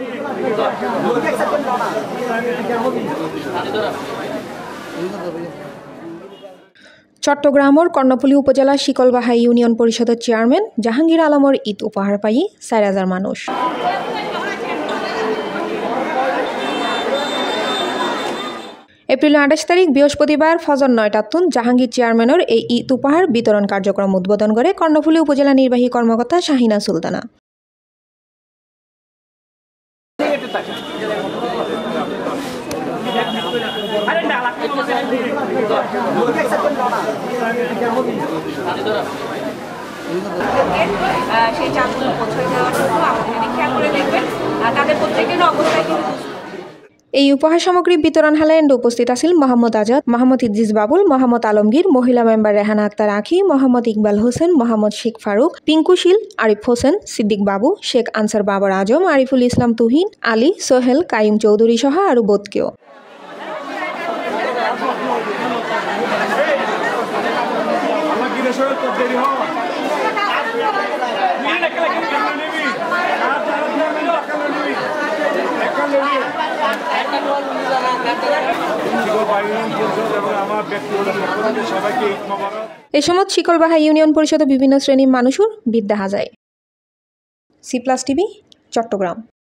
চট্টগ্রামের কর্ণফুলী উপজেলার শিকলবাহা ইউনিয়ন পরিষদের চেয়ারম্যান জাহাঙ্গীর আলমের ঈদ উপহার পাই ৪,০০০ মানুষ। এপ্রিল ২৮ তারিখ বৃহস্পতিবার ফজর ৯টাতুন জাহাঙ্গীর চেয়ারম্যানের এই ঈদ উপহার বিতরণ কার্যক্রম উদ্বোধন করে কর্ণফুলী উপজেলা নির্বাহী কর্মকর্তা শাহিনা সুলতানা। সেই চাঁদগুলো পৌঁছে দেওয়ার জন্য আপনারা খেয়াল করে দেখবেন তাদের প্রত্যেকের অবস্থায় কিন্তু এই উপহার সামগ্রী বিতরণ হালায় উপস্থিত আছেন মোহাম্মদ আজাদ, মোহাম্মদ ইদ্রিস বাবুল, মোহাম্মদ আলমগীর, মহিলা মেম্বার রেহানা আক্তার আখি, মোহাম্মদ ইকবাল হোসেন, মোহাম্মদ শেখ ফারুক, পিঙ্কু শীল, আরিফ হোসেন, সিদ্দিক বাবু, শেখ আনসার বাবর আজম, আরিফুল ইসলাম তুহিন, আলী, সোহেল, কাইম চৌধুরী সহ আরও বোধকেও। এ সময় শিকলবাহা ইউনিয়ন পরিষদের বিভিন্ন শ্রেণীর মানুষের বিদ্যা হাজায়। C+ TV, Chittagong.